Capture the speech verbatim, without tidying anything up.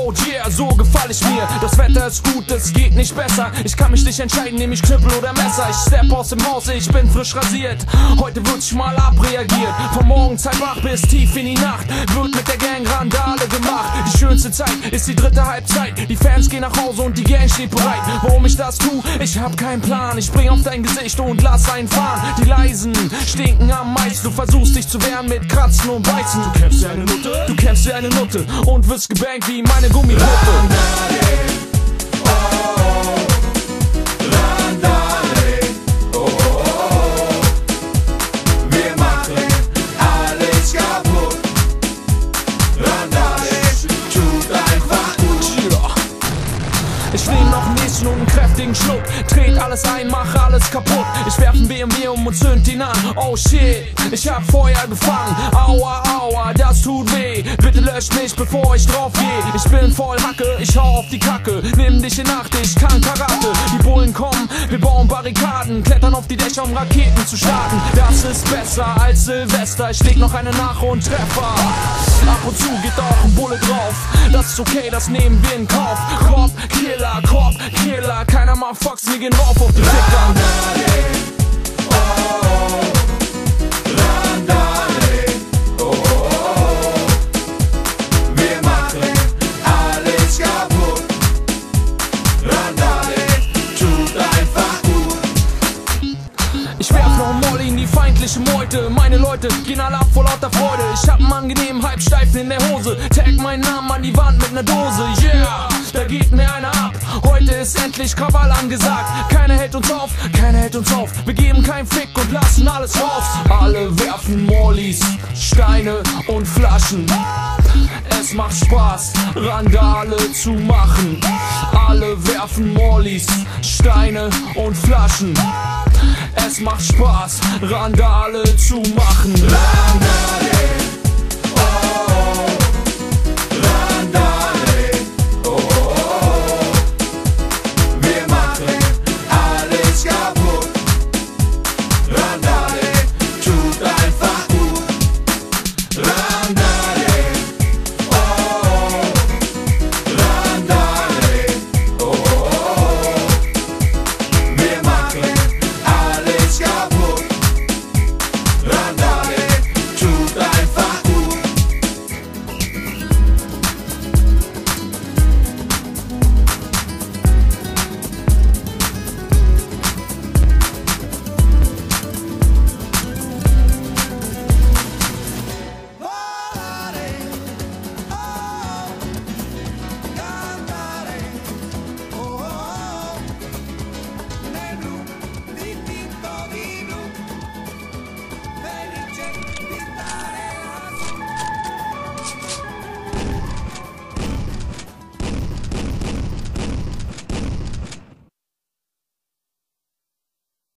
Oh yeah, so gefall ich mir. Das Wetter ist gut, es geht nicht besser. Ich kann mich nicht entscheiden, nehm ich Knüppel oder Messer. Ich stepp aus dem Haus, ich bin frisch rasiert. Heute wird sich mal abreagiert. Von morgens halb wach bis tief in die Nacht wird mit der Gang Randale gemacht. Die schönste Zeit ist die dritte Halbzeit. Die Fans gehen nach Hause und die Gang steht bereit. Warum ich das tu? Ich hab keinen Plan. Ich spring auf dein Gesicht und lass einen fahren. Die Leisen stinken am meisten. Du versuchst dich zu wehren mit Kratzen und Beißen. Du kämpfst wie eine Nutte, du kämpfst wie eine Nutte und wirst gebankt wie meine Gummipuppe. Randale, oh, Randale, oh, oh, oh. Wir machen alles kaputt. Randale, tut einfach gut. Ja. Ich nehm noch ein Näschen und einen kräftigen Schluck. Dreht alles ein, mach alles kaputt. Ich werf ein B M W um und zünd ihn an. Oh shit, ich hab Feuer gefangen. Aua, aua, das tut weh. Bitte löscht mich, bevor ich drauf geh. Ich bin voll Hacke, ich hau auf die Kacke. Nimm dich in Acht, ich kann Karate. Die Bullen kommen, wir bauen Barrikaden. Klettern auf die Dächer, um Raketen zu starten. Das ist besser als Silvester. Ich leg noch eine nach und Treffer. Ab und zu geht auch ein Bulle drauf. Das ist okay, das nehmen wir in Kauf. Cop, Killer, Cop, Killer. Keiner mal Fox, wir gehen rauf auf die Ficker. Randale, oh, Randale, oh, oh, oh. Wir machen alles kaputt. Randale, tut einfach gut. Ich werf noch ein Molly in die feindliche Meute. Meine Leute gehen alle ab vor lauter Freude. Ich hab einen angenehmen Halbsteifen in der Hose. Tag meinen Namen an die Wand mit ner Dose. Yeah, da geht mir einer ab. Heute ist endlich Krawall angesagt. Keiner hält uns auf, keiner hält uns auf. Wir geben keinen Fick und lassen alles raus. Alle werfen Mollys, Steine und Flaschen. Es macht Spaß, Randale zu machen. Alle werfen Mollys, Steine und Flaschen. Es macht Spaß, Randale zu machen. Randale.